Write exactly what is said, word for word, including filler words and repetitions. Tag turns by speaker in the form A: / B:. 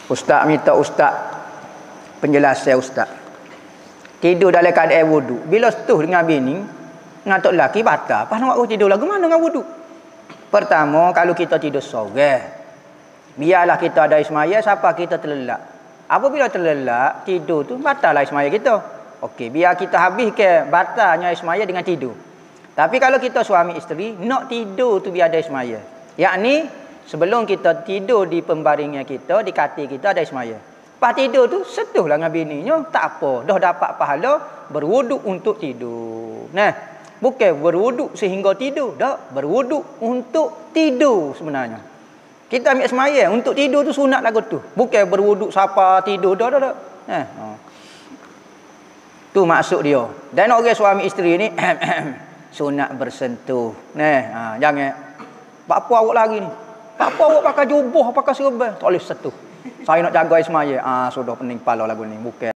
A: Ustaz minta ustaz penjelasan ustaz. Tidur dalam keadaan wudu. Bila setuh dengan bini, ngatuk lelaki batal. Pas nak tidur lagu mana dengan wudu? Pertama, kalau kita tidur sorang, biarlah kita ada ismaya siapa kita terlelap. Apabila terlelap, tidur tu batallah ismaya kita. Okey, biar kita habis ke batalnya ismaya dengan tidur. Tapi kalau kita suami isteri, nak tidur tu biar ada ismaya. Yakni sebelum kita tidur di pembaringan kita, di katil kita ada ismaya. Pas tidur tu setuhlah dengan bininya, tak apa, dah dapat pahala berwuduk untuk tidur. Nah, bukan berwuduk sehingga tidur, dak, berwuduk untuk tidur sebenarnya. Kita ambil semaya untuk tidur tu sunat lagu tu. Bukan berwuduk siapa tidur dah dah dah. Nah, ha. Tu maksud dia. Dan orang suami isteri ni sunat bersentuh. Nah, ha, jangan apa awak lagi ni. Apa awak pakai jubah, pakai serban, tak boleh sentuh. Saya nak jaga ismaya. Ah, sudah pening kepala lagu ni. Bukan